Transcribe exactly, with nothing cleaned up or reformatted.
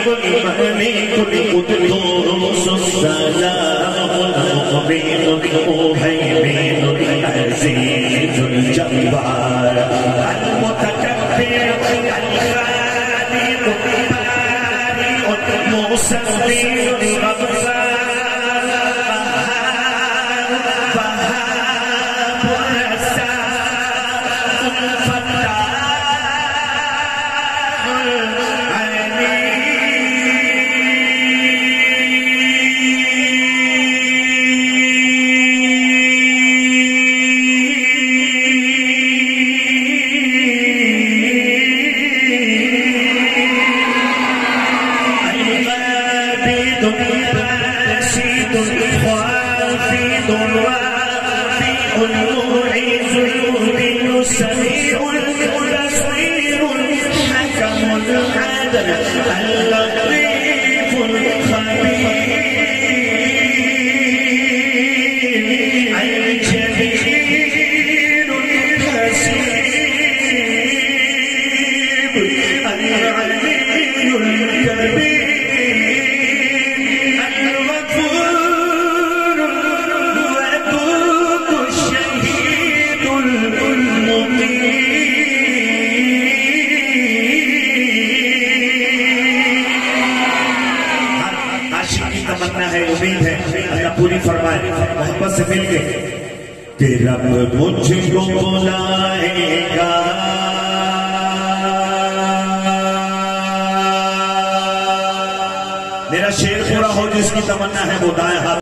الملك القدوس السلام المؤمن المهيمن العزيز الجبار المتكبر الخالق البارئ المصور الغفار المعز المهدي السميع البصير الحكم العدل اللطيف الخبير الجليل الحسيب العلي الكبير तमन्ना है, उम्मीद है अल्लाह पूरी फरमाए मोहब्बत से मिल के कि रब मुझको बुलाएगा मेरा शेर पूरा हो जिसकी तमन्ना है वो दाएं हाथ